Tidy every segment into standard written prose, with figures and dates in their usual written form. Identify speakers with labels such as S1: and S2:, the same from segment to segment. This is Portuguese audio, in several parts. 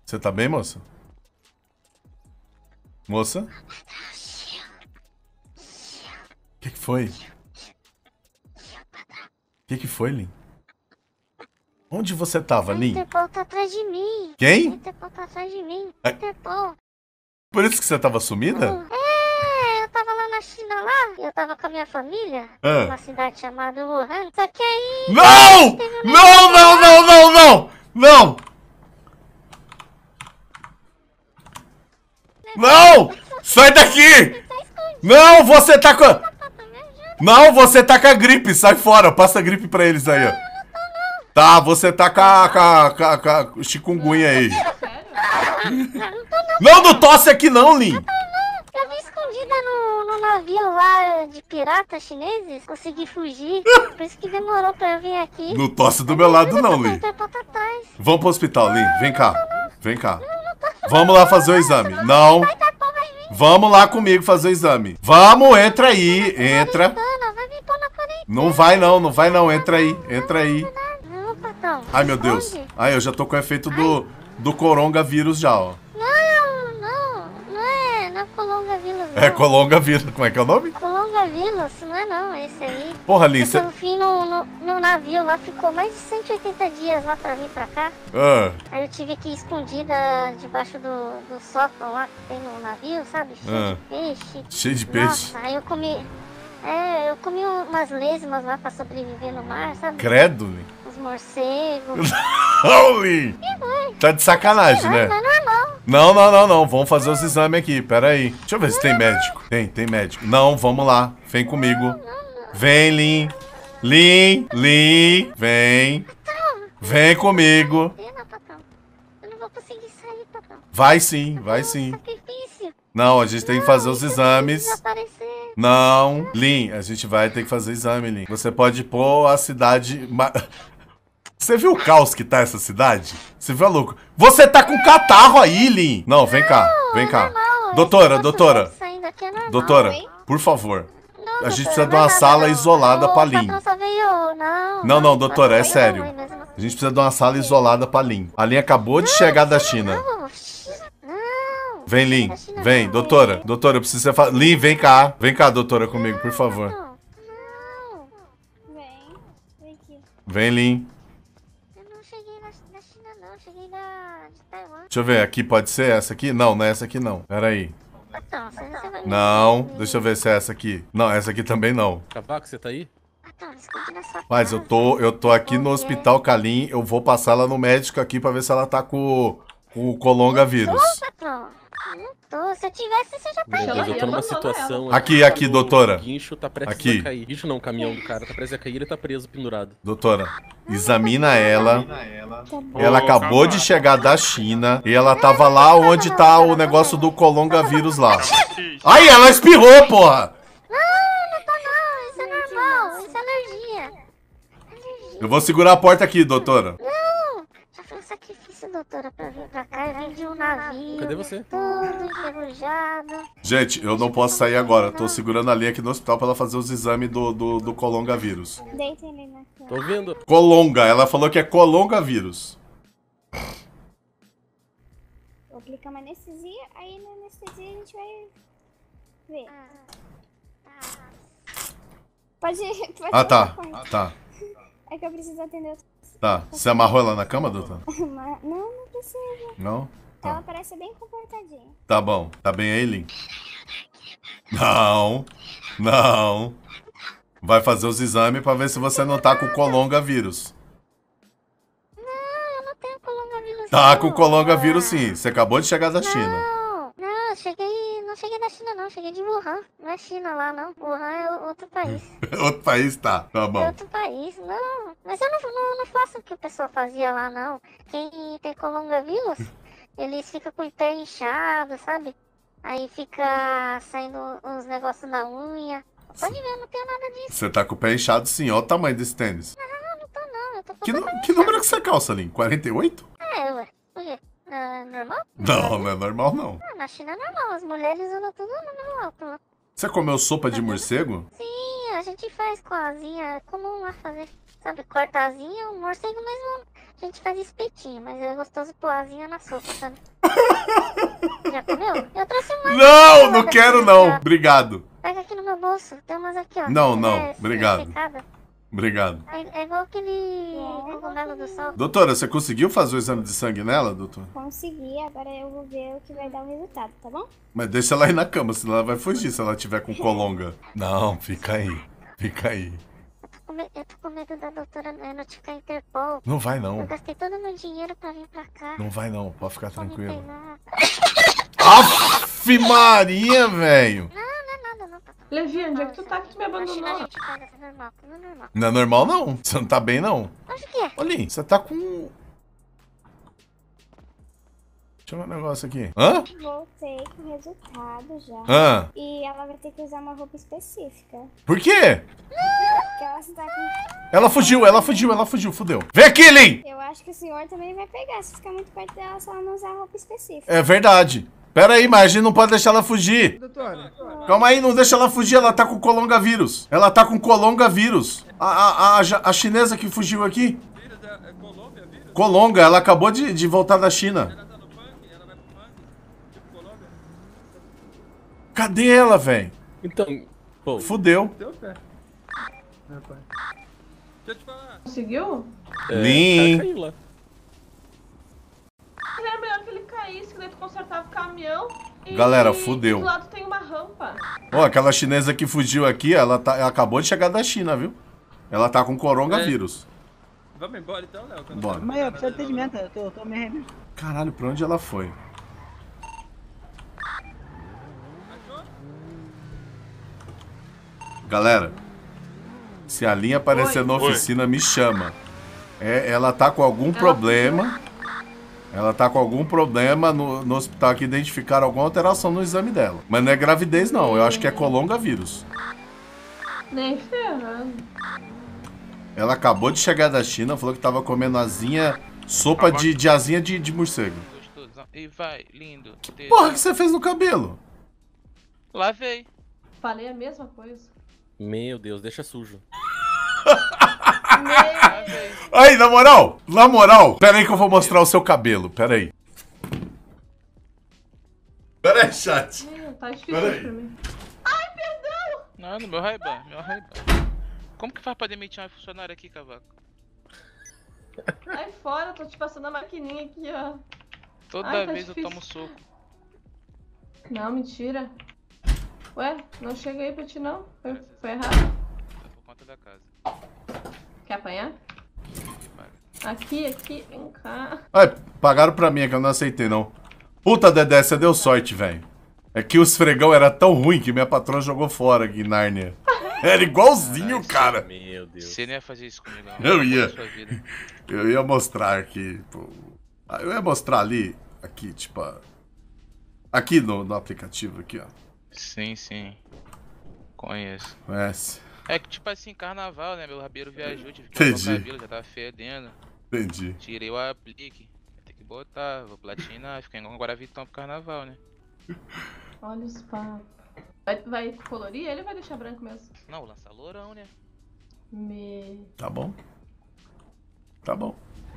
S1: Você tá bem, moça? Moça? O que foi? O que foi, Lin? Onde você tava, Lin?
S2: O Interpol tá atrás de mim.
S1: Quem?
S2: O Interpol tá atrás de mim.
S1: É.
S2: Interpol.
S1: Por isso que você tava sumida?
S2: É, eu tava lá na China lá. Eu tava com a minha família.
S1: Ah.
S2: Numa cidade chamada Wuhan. Só que aí...
S1: Não! Não, não, não, não, não! Não! Não! Sai daqui! Não, você tá com... Não, você tá com a gripe. Sai fora, passa a gripe pra eles aí, ó. Tá, você tá com a chikungunya aí. Não, não tosse aqui não, Lin.
S2: Eu vim escondida no navio lá de piratas chineses. Consegui fugir. Por isso que demorou pra eu vir aqui.
S1: Não tosse do meu lado não,
S2: O
S1: Lin.
S2: Interpol tá atrás.
S1: Vamos pro hospital, Lin. Vem cá. Vem cá. Vamos lá fazer o exame. Não. Vamos lá comigo fazer o exame. Vamos, entra aí. Entra.
S2: Vai me pôr na quarentena.
S1: Não vai não, não vai não. Entra aí, entra aí.
S2: Não, patrão.
S1: Ai, meu Deus.
S2: Esconde.
S1: Ai, eu já tô com o efeito do coronavírus já, ó.
S2: Não é Colongavírus, não.
S1: É colongavírus. Como é que é o nome?
S2: Colongavírus, não é não, é esse aí.
S1: Porra, Lin,
S2: Porque
S1: você...
S2: no fim, no navio lá, ficou mais de 180 dias lá pra vir pra cá.
S1: Ah,
S2: Aí eu tive que ir escondida debaixo do sótão lá que tem no navio, sabe? Cheio de peixe.
S1: cheio de peixe.
S2: Nossa, aí eu comi... eu comi umas lesmas lá pra sobreviver no mar, sabe?
S1: Credo, Lin.
S2: Os morcegos.
S1: Não, Lin. Tá de sacanagem, né?
S2: Mas não é não.
S1: Não, não, não, não. Vamos fazer os exames aqui. Pera aí. Deixa eu ver se tem médico. Tem médico. Não, vamos lá. Vem comigo. Vem, Lin. Lin. Vem. Vem comigo.
S2: Pena, patrão. Eu não vou conseguir sair, patrão.
S1: Vai sim, vai sim.
S2: Sacrifício.
S1: Não, a gente tem que fazer os exames.
S2: Desaparecer.
S1: Não. Lin, a gente vai ter que fazer exame, Lin. Você pode pôr a cidade... Você viu o caos que tá essa cidade? Você viu a louco? Você tá com catarro aí, Lin. Não, vem cá, vem cá.
S2: Normal,
S1: Doutora,
S2: esse
S1: doutora.
S2: nosso saindo aqui é normal.
S1: Doutora,
S2: Oi?
S1: por favor.
S2: Não,
S1: A gente
S2: doutora,
S1: precisa de
S2: não é
S1: uma
S2: nada,
S1: sala
S2: não.
S1: isolada
S2: O
S1: pra Lin.
S2: patrão só veio...
S1: Não, doutora, é
S2: só veio
S1: sério.
S2: ruim mesmo.
S1: A gente precisa de uma sala isolada pra Lin. A Lin acabou de chegar da China.
S2: Não.
S1: Vem, Lin.
S2: Da China
S1: Vem,
S2: não,
S1: doutora. Doutora, eu preciso que você faça... Lin, vem cá. Vem cá, doutora, comigo, por favor.
S2: Não.
S3: Vem aqui.
S1: Vem, Lin.
S2: Eu não cheguei da China, não. Eu cheguei de Taiwan.
S1: Deixa eu ver, aqui pode ser essa aqui? Não, não é essa aqui não. Pera aí.
S2: Patrão, você vai me...
S1: Não, deixa eu ver se é essa aqui. Não, essa aqui também não.
S4: Cavaco, você tá aí?
S2: Patrão, esconde na sua
S1: Mas
S2: casa.
S1: eu tô aqui no hospital Calim, eu vou passar lá no médico aqui pra ver se ela tá com o colongavírus.
S2: Tô, patrão. Não tô. Se eu tivesse, você já
S4: Meu
S2: tá
S4: Deus, eu tô numa
S3: Eu
S4: situação...
S1: Aqui,
S4: o
S1: doutora.
S4: guincho tá prestes
S1: Aqui.
S4: a cair. Guincho não, o caminhão do cara tá prestes a cair, ele tá preso, pendurado.
S1: Doutora, examina ela.
S3: Tá bom.
S1: Ela acabou de chegar da China e ela tava lá onde tá o negócio do colongavírus lá. Ai, ela espirrou, porra!
S2: Não tá não. Isso é normal. Isso é alergia.
S1: Eu vou segurar a porta aqui, doutora.
S2: Não. Já foi um sacrifício, doutora, pra vir pra cá. Eu vim de um navio.
S4: Cadê você?
S2: Todo enferrujado.
S1: Gente, eu não posso sair agora. Tô segurando a linha aqui no hospital pra ela fazer os exames do colongavírus.
S3: Deita ele na cama.
S4: Tô vendo.
S1: Colonga, ela falou que é colongavírus.
S3: Vou aplicar uma anestesia, aí na anestesia a gente vai ver. Pode
S1: Ah, tá.
S3: falar.
S1: Tá.
S3: É que eu preciso atender outro.
S1: Tá. Você amarrou ela na cama, doutora?
S3: Não precisa.
S1: Não?
S3: Ela
S1: Tá.
S3: parece bem comportadinha.
S1: Tá bom. Tá bem aí, Lin? Não. Não. Vai fazer os exames pra ver se você não tá com colongavírus.
S2: Não, eu não tenho colongavírus.
S1: Tá
S2: não.
S1: com colongavírus sim. Você acabou de chegar da China.
S2: Não, não cheguei da China não, cheguei de Wuhan. Não é China lá não, Wuhan é outro país.
S1: Outro país tá. Tá
S2: É
S1: bom.
S2: outro país, não. Mas eu não faço o que o pessoal fazia lá não. Quem tem colongavírus, eles ficam com o pé inchado, sabe? Aí fica saindo uns negócios na unha. Pode ver, eu não tenho nada disso.
S1: Você tá com o pé inchado sim. Olha o tamanho desse tênis.
S2: Não tô não, eu tô
S1: Que,
S2: completamente
S1: que número que você calça, Lin? 48?
S2: ué. Por quê? Normal?
S1: Não, não é normal não.
S2: Na China é normal, as mulheres usam tudo no alto lá.
S1: Você comeu sopa de morcego?
S2: Sim, a gente faz com a asinha, é comum lá fazer. Sabe, corta a asinha, o morcego mesmo, a gente faz espetinho, mas é gostoso pôr a asinha na sopa, sabe? Já comeu? Eu trouxe uma.
S1: Não, não quero não. Obrigado.
S2: Pega aqui no meu bolso, tem umas aqui, ó.
S1: Não,
S2: Se
S1: não,
S2: quiser,
S1: obrigado.
S2: secada.
S1: Obrigado.
S2: É igual aquele cogumelo do sol.
S1: Doutora, você conseguiu fazer o exame de sangue nela, doutor?
S3: Consegui, agora eu vou ver o que vai dar o resultado, tá bom?
S1: Mas deixa ela aí na cama, senão ela vai fugir se ela tiver com colonga. Não, fica aí. Fica aí.
S2: Eu tô com medo da doutora notificar a Interpol.
S1: Não vai
S2: Eu
S1: não.
S2: gastei todo o meu dinheiro pra vir pra cá.
S1: Não vai não, pode ficar
S2: Pra me
S1: tranquilo.
S2: pegar.
S1: Aff, Maria, velho.
S2: Não é nada, não, papai.
S5: Levi, onde é que tu tá que tu me
S2: Imagina, a
S5: abandonou?
S2: gente faz, é normal, tudo normal.
S1: Não é normal não. Você não tá bem não.
S2: Acho que é.
S1: Olha, você tá com... Deixa eu ver um negócio aqui. Hã?
S3: Voltei com o resultado já.
S1: Hã?
S3: E ela vai ter que usar uma roupa específica.
S1: Por quê?
S3: Porque ela está com...
S1: Ela fugiu, fudeu. Vem aqui, Lin!
S3: Eu acho que o senhor também vai pegar se ficar muito perto dela se ela não usar roupa específica.
S1: É verdade. Pera aí, mas a gente não pode deixar ela fugir.
S5: Doutora.
S1: Calma aí, não deixa ela fugir, ela tá com colonga-vírus. Ela tá com colonga-vírus. A chinesa que fugiu aqui. Colonga, ela acabou de voltar da China. Cadê ela, velho?
S4: Então, pô,
S1: Fudeu.
S5: Teu pé. Rapaz. Deixa eu te falar. Conseguiu?
S1: Lin.
S4: o cara caiu lá.
S5: Era melhor que ele caísse, que daí tu consertava o caminhão. E
S1: Galera, fudeu.
S5: do lado tem uma rampa.
S1: Ó, aquela chinesa que fugiu aqui, ela acabou de chegar da China, viu? Ela tá com coronavírus.
S6: Vamos embora então, Léo?
S1: Bora.
S7: Mas eu preciso de atendimento, eu tô me arrependendo.
S1: Caralho, pra onde ela foi? Galera, se a linha aparecer na oficina, me chama. Ela tá com algum problema. Ela tá com algum problema no hospital que identificaram alguma alteração no exame dela. Mas não é gravidez, não. Eu acho que é colonga-vírus.
S5: Nem ferrando.
S1: Ela acabou de chegar da China, falou que tava comendo asinha, sopa de asinha de morcego.
S8: Gostosão. E vai, lindo.
S1: Porra, o que você fez no cabelo?
S8: Lavei.
S5: Falei a mesma coisa.
S4: Meu Deus, deixa sujo.
S8: Lavei.
S1: Aí, na moral, pera aí que eu vou mostrar o seu cabelo, pera aí. Pera aí, chat.
S5: Meu, tá difícil
S1: Pera aí.
S5: pra mim.
S8: Não, no meu Ray-Ban, Como que faz pra demitir uma funcionária aqui, cavaco?
S5: Sai fora, tô te passando a maquininha aqui, ó.
S8: Toda
S5: Ai, tá
S8: vez eu
S5: difícil.
S8: tomo soco.
S5: Não, mentira. Ué, não chega aí pra ti não? Foi errado?
S8: É por conta da casa.
S5: Quer apanhar? Aqui, vem cá.
S1: Ai, pagaram pra mim, é que eu não aceitei, não. Puta, Dedé, você deu sorte, velho. É que o esfregão era tão ruim que minha patroa jogou fora aqui em Nárnia. Era igualzinho, cara.
S4: Meu Deus.
S8: Você não ia fazer isso comigo, não.
S1: Eu ia.
S8: Sua vida.
S1: Eu ia mostrar aqui, pô. Eu ia mostrar ali, aqui, tipo... Aqui no aplicativo, aqui, ó.
S8: Sim, sim. Conheço.
S1: Conhece?
S8: É que tipo assim, carnaval, né? Meu rabeiro viajou, tive que
S1: Entendi.
S8: botar o cabelo, já tava fedendo.
S1: Entendi.
S8: Tirei o aplique. Tem que botar, vou platinar, ficar igual um Guaravitão pro carnaval, né?
S5: Olha os papos. Vai colorir ele ou vai deixar branco mesmo?
S8: Não, lança lourão, né?
S1: Tá bom. Tá bom.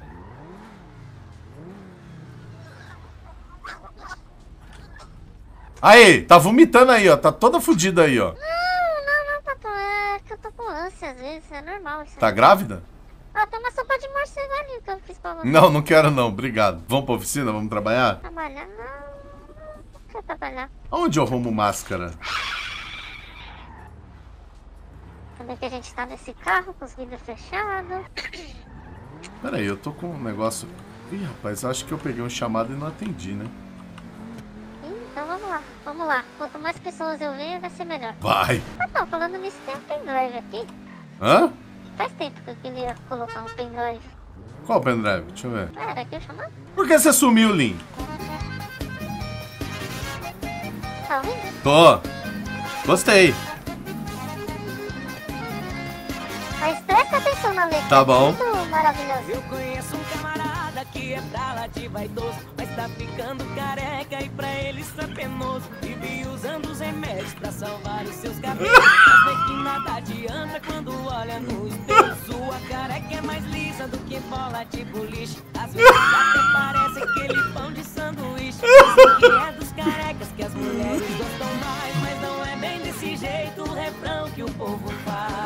S1: Aí, tá vomitando aí, ó. Tá toda fodida aí, ó.
S2: Não, papai, é que eu tô com ânsia às vezes, é normal isso.
S1: Tá grávida?
S2: Ah, tem uma sopa de morcego ali que eu fiz pra você.
S1: Não quero não, obrigado. Vamos pra oficina, vamos trabalhar?
S2: Trabalhar? Não quero trabalhar.
S1: Aonde eu arrumo máscara?
S2: Também que a gente tá nesse carro com os vidros fechados.
S1: Pera aí, eu tô com um negócio... Ih, rapaz, acho que eu peguei um chamado e não atendi, né?
S2: Então vamos lá. Quanto mais pessoas eu ver, vai ser melhor.
S1: Vai!
S2: Ah, não, falando nisso, tem um pendrive aqui.
S1: Hã?
S2: Faz tempo que eu queria colocar um pendrive.
S1: Qual o pendrive? Deixa eu ver.
S2: Era aqui o chamado?
S1: Por que você sumiu, Lin?
S2: Tá ouvindo?
S1: Tô. Gostei.
S2: Mas presta atenção na letra.
S1: Tá bom.
S2: Muito maravilhoso.
S9: Eu conheço um camarada que é pra lá de vaidoso, mas está ficando careca e pra ele isso é penoso. Vive usando os remédios pra salvar os seus cabelos. Mas vê que nada adianta quando olha no espelho. Sua careca é mais lisa do que bola de boliche. Às vezes até parece aquele pão de sanduíche. Dizem que é dos carecas que as mulheres gostam mais, mas não é bem desse jeito o refrão que o povo faz.